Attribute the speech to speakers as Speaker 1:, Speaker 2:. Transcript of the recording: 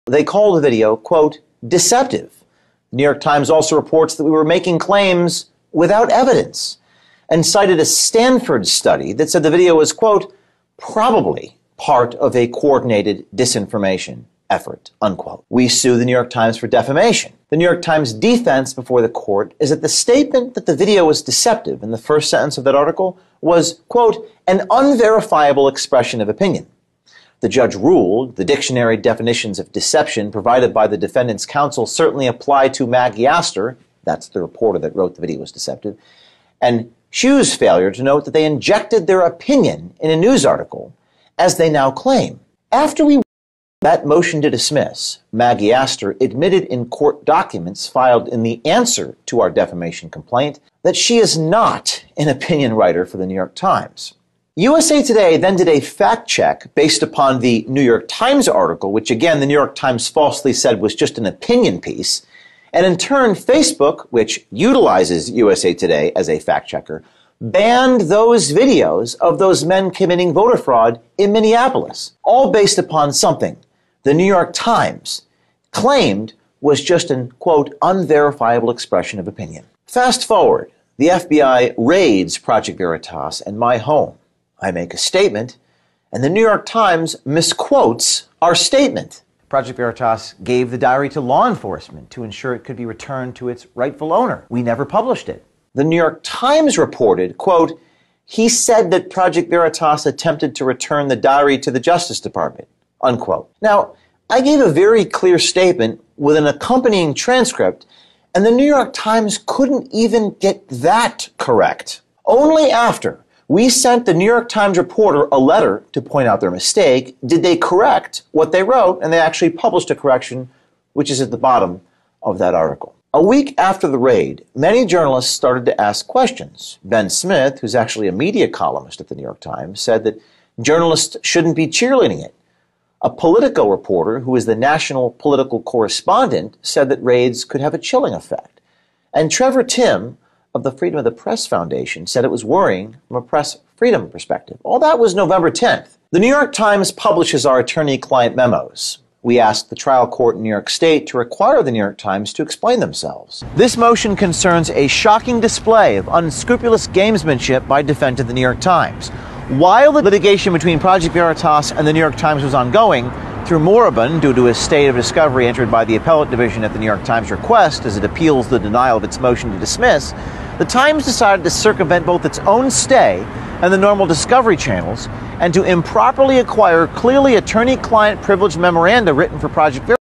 Speaker 1: They called the video, quote, deceptive. The New York Times also reports that we were making claims without evidence and cited a Stanford study that said the video was, quote, probably part of a coordinated disinformation effort, unquote. We sue the New York Times for defamation. The New York Times defense before the court is that the statement that the video was deceptive in the first sentence of that article was, quote, an unverifiable expression of opinion. The judge ruled the dictionary definitions of deception provided by the defendant's counsel certainly apply to Maggie Astor, that's the reporter that wrote the video was deceptive, and Shu's failure to note that they injected their opinion in a news article, as they now claim. After we that motion to dismiss, Maggie Astor admitted in court documents filed in the answer to our defamation complaint that she is not an opinion writer for the New York Times. USA Today then did a fact check based upon the New York Times article, which again the New York Times falsely said was just an opinion piece, and in turn Facebook, which utilizes USA Today as a fact checker, banned those videos of those men committing voter fraud in Minneapolis, all based upon something the New York Times claimed was just an, quote, unverifiable expression of opinion. Fast forward, the FBI raids Project Veritas and my home. I make a statement, and the New York Times misquotes our statement. Project Veritas gave the diary to law enforcement to ensure it could be returned to its rightful owner. We never published it. The New York Times reported, quote, he said that Project Veritas attempted to return the diary to the Justice Department, unquote. Now, I gave a very clear statement with an accompanying transcript, and the New York Times couldn't even get that correct. Only after we sent the New York Times reporter a letter to point out their mistake did they correct what they wrote, and they actually published a correction, which is at the bottom of that article. A week after the raid, many journalists started to ask questions. Ben Smith, who's actually a media columnist at the New York Times, said that journalists shouldn't be cheerleading it. A Politico reporter, who is the national political correspondent, said that raids could have a chilling effect. And Trevor Timm of the Freedom of the Press Foundation said it was worrying from a press freedom perspective. All that was November 10th. The New York Times publishes our attorney-client memos. We asked the trial court in New York State to require the New York Times to explain themselves. This motion concerns a shocking display of unscrupulous gamesmanship by defendant the New York Times. While the litigation between Project Veritas and the New York Times was ongoing, through moribund due to a state of discovery entered by the appellate division at the New York Times request as it appeals the denial of its motion to dismiss, the Times decided to circumvent both its own stay and the normal discovery channels and to improperly acquire clearly attorney-client privilege memoranda written for Project Veritas.